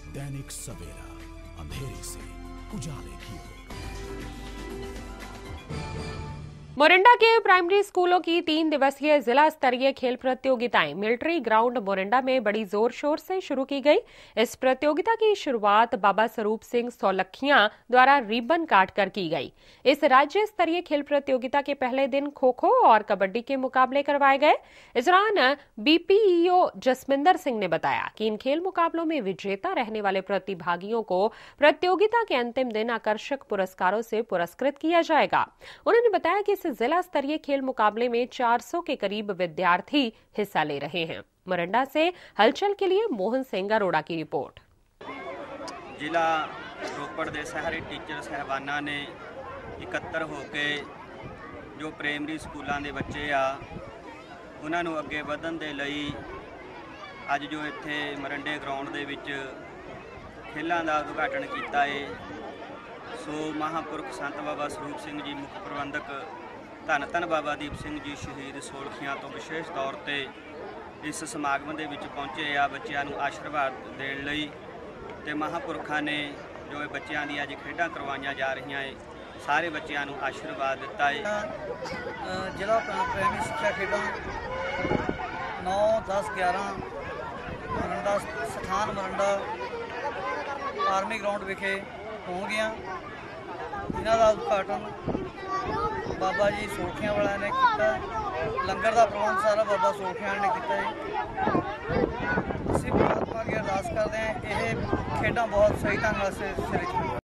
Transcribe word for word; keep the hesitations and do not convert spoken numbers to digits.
दैनिक सवेरा, अंधेरे से उजाले की ओर। मोरंडा के प्राइमरी स्कूलों की तीन दिवसीय जिला स्तरीय खेल प्रतियोगिताएं मिलिट्री ग्राउंड मोरंडा में बड़ी जोर शोर से शुरू की गई। इस प्रतियोगिता की शुरुआत बाबा स्वरूप सिंह सौलखिया द्वारा रिबन काटकर की गई। इस राज्य स्तरीय खेल प्रतियोगिता के पहले दिन खो खो और कबड्डी के मुकाबले करवाए गए। इस दौरान बीपीईओ जसमिंदर सिंह ने बताया कि इन खेल मुकाबलों में विजेता रहने वाले प्रतिभागियों को प्रतियोगिता के अंतिम दिन आकर्षक पुरस्कारों से पुरस्कृत किया जाएगा। उन्होंने बताया कि जिला स्तरीय खेल मुकाबले में चार सौ के करीब विद्यार्थी हिस्सा ले रहे हैं। मोरंडा से हलचल के लिए मोहन सिंह अरोड़ा की रिपोर्ट। जिला रोपड़ के सारे टीचर साहबाना ने इकट्ठर होकर जो प्राइमरी स्कूलों के बच्चे आ उन्होंने अगे बढ़न के लिए अज जो इत्थे मोरंडे ग्राउंड के विच खेलों का उद्घाटन किया है। सो महापुरख संत बाबा स्वरूप सिंह जी मुख प्रबंधक धन धन बाबा दीप सिंह जी शहीद सोलखियां तो विशेष तौर पर इस समागम के विच पहुंचे आ बच्चों को आशीर्वाद देने लई ते महापुरखों ने जो बच्चों की अज खेडां करवाईयां जा रही हैं सारे बच्चों को आशीर्वाद दिता है। जिला प्राइमरी शिक्षा खेडां नौ दस ग्यारह मोरंडा स्थान मोरंडा आर्मी ग्राउंड विखे होंगियां, जिन्हां दा उद्घाटन बाबा जी सोलखियां वाला ने किया। लंगर का प्रबंध सारा बाबा सोलखियां ने किया है। असीं परमात्मा की अरदास करते हैं ये खेडां बहुत सही ढंग से सिरे